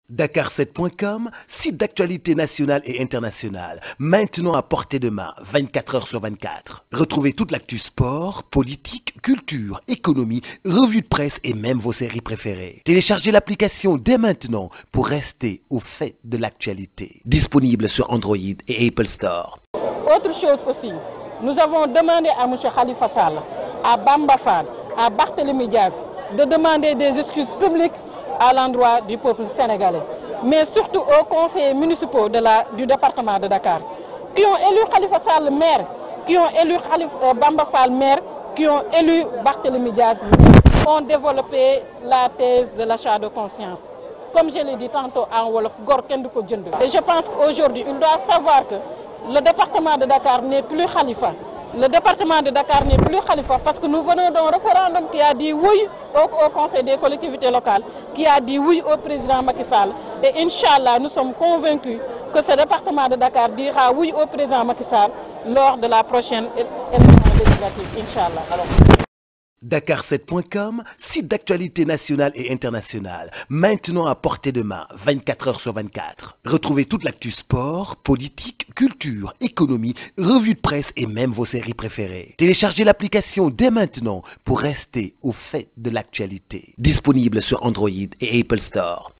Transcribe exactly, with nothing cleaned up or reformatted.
Dakar sept point com, site d'actualité nationale et internationale, maintenant à portée de main, vingt-quatre heures sur vingt-quatre. Retrouvez toute l'actu sport, politique, culture, économie, revues de presse et même vos séries préférées. Téléchargez l'application dès maintenant pour rester au fait de l'actualité. Disponible sur Android et Apple Store. Autre chose aussi, nous avons demandé à M. Khalifa Sall, à Bamba Fall, à Barthélémy Diaz de demander des excuses publiques à l'endroit du peuple sénégalais, mais surtout aux conseillers municipaux de la, du département de Dakar, qui ont élu Khalifa Sall maire, qui ont élu Khalifa, Bamba Fall maire, qui ont élu Barthélémy Diaz maire, ont développé la thèse de l'achat de conscience. Comme je l'ai dit tantôt en Wolof, Gor Ken du ko jënd. Et je pense qu'aujourd'hui, il doit savoir que le département de Dakar n'est plus Khalifa. Le département de Dakar n'est plus Khalifa parce que nous venons d'un référendum qui a dit oui au, au Conseil des collectivités locales, qui a dit oui au président Macky Sall. Et Inch'Allah, nous sommes convaincus que ce département de Dakar dira oui au président Macky Sall lors de la prochaine élection législative. Inch'Allah. Alors... Dakar sept point com, site d'actualité nationale et internationale, maintenant à portée de main, vingt-quatre heures sur vingt-quatre. Retrouvez toute l'actu sport, politique, culture, économie, revues de presse et même vos séries préférées. Téléchargez l'application dès maintenant pour rester au fait de l'actualité. Disponible sur Android et Apple Store.